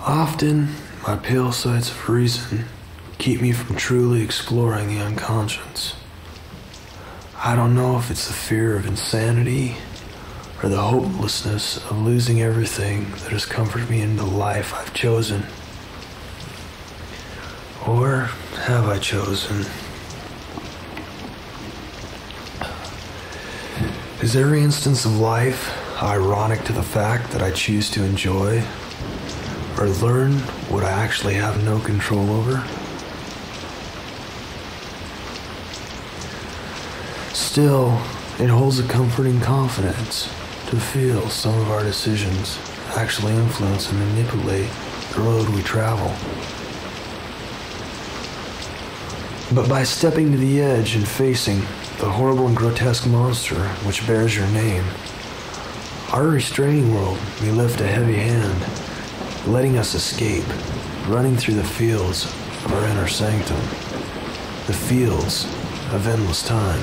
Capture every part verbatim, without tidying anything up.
Often, my pale sights of reason keep me from truly exploring the unconscious. I don't know if it's the fear of insanity or the hopelessness of losing everything that has comforted me into the life I've chosen. Or have I chosen? Is every instance of life ironic to the fact that I choose to enjoy or learn what I actually have no control over? Still, it holds a comforting confidence to feel some of our decisions actually influence and manipulate the road we travel. But by stepping to the edge and facing the horrible and grotesque monster which bears your name, our restraining world may lift a heavy hand, letting us escape, running through the fields of our inner sanctum, the fields of endless time.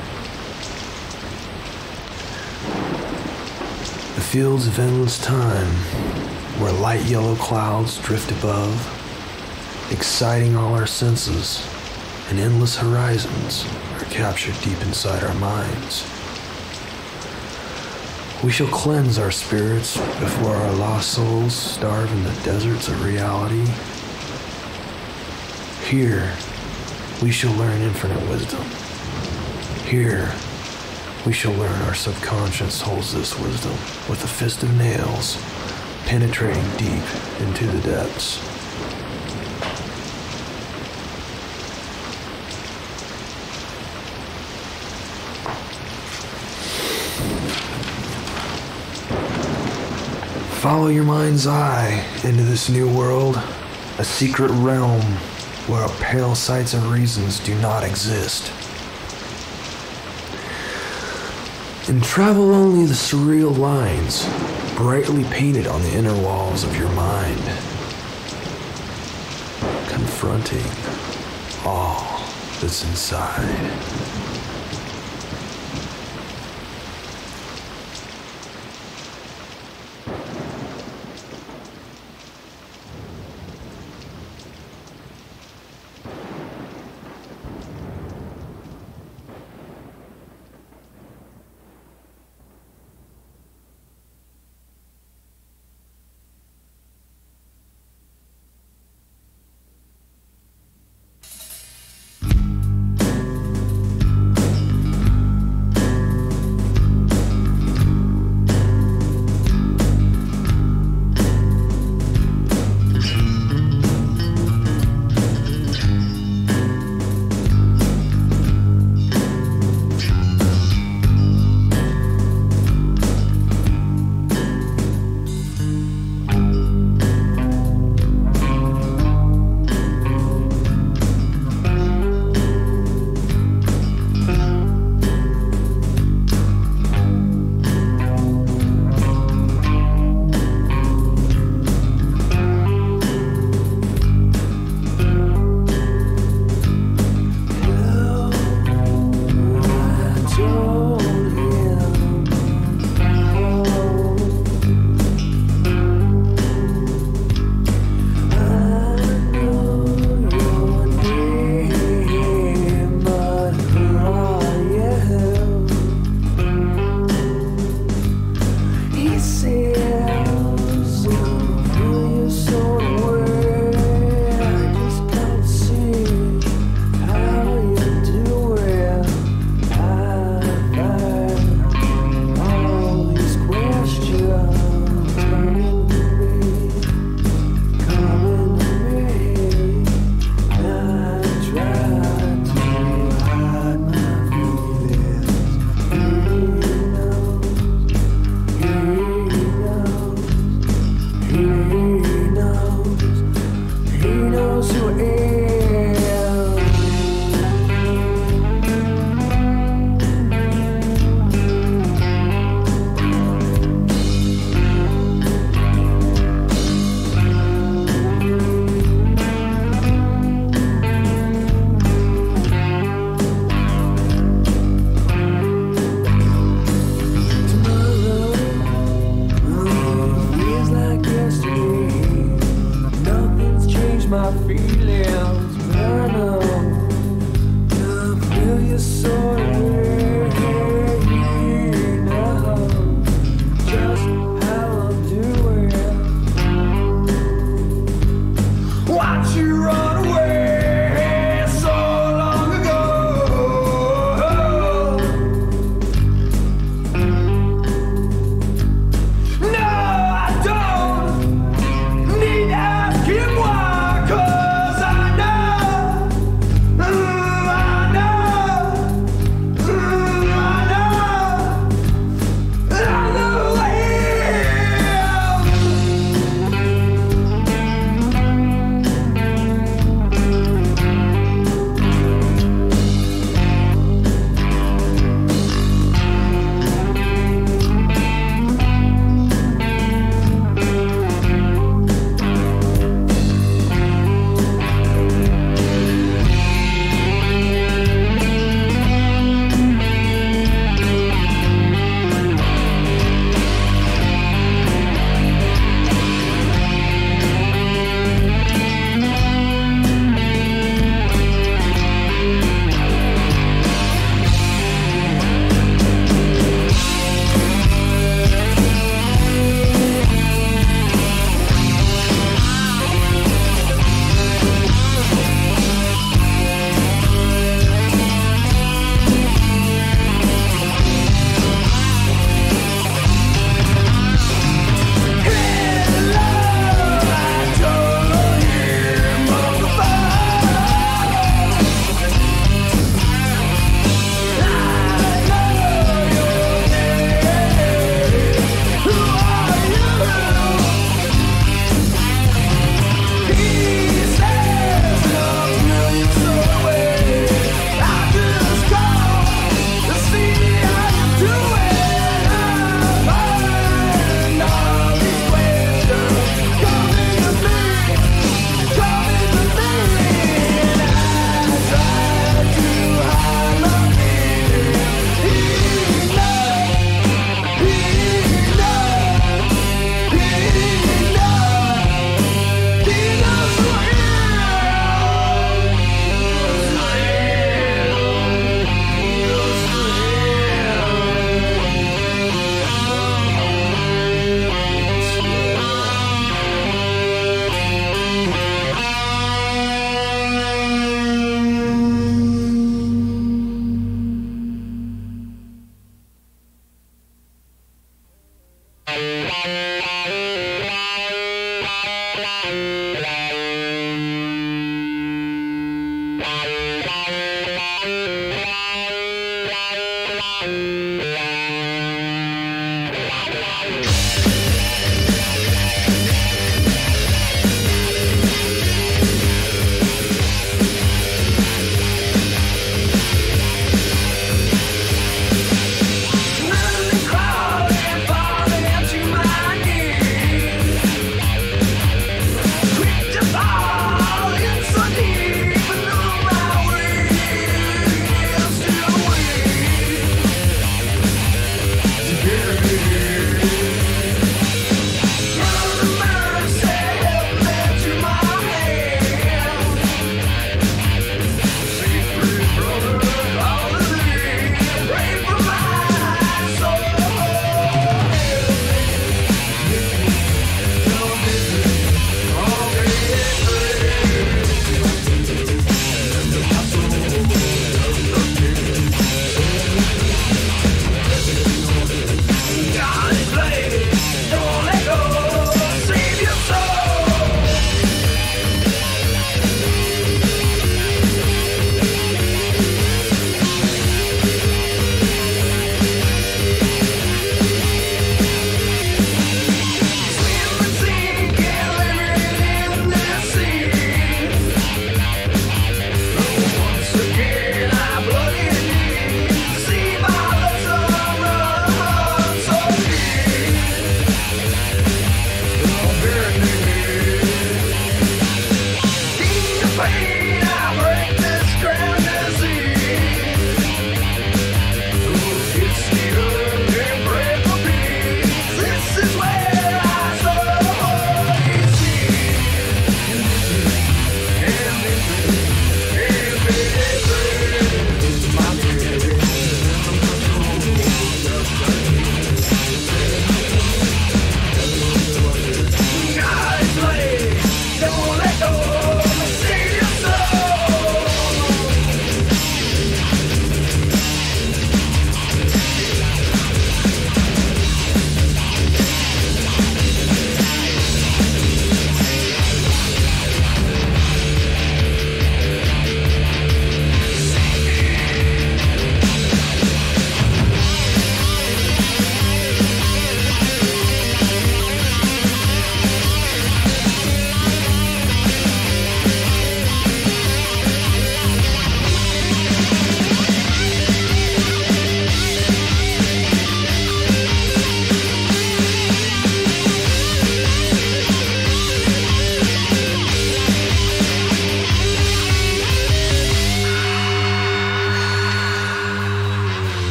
The fields of endless time, where light yellow clouds drift above, exciting all our senses, and endless horizons are captured deep inside our minds. We shall cleanse our spirits before our lost souls starve in the deserts of reality. Here, we shall learn infinite wisdom. Here, we shall learn our subconscious holds this wisdom with a fist of nails, penetrating deep into the depths. Follow your mind's eye into this new world, a secret realm where our pale sights and reasons do not exist. And travel only the surreal lines brightly painted on the inner walls of your mind, confronting all that's inside.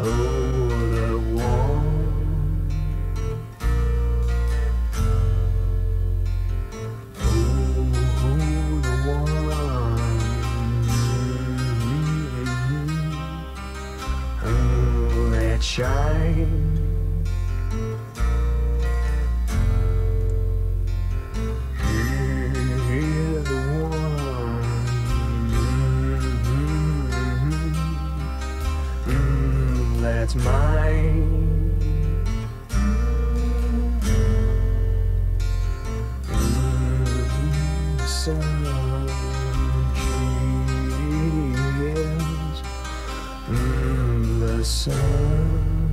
the one. Shine. You're the one. Mm-hmm. That's mine. Mm-hmm. So cheers. Mm, the sun.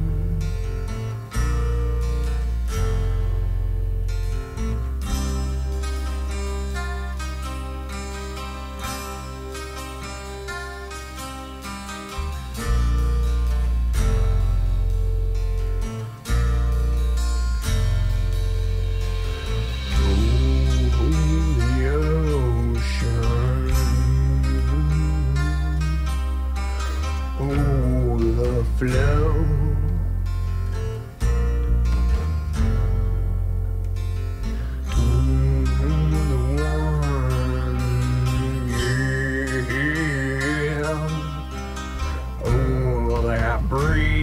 Flow. Mm-hmm, the one, yeah. Oh, that breeze.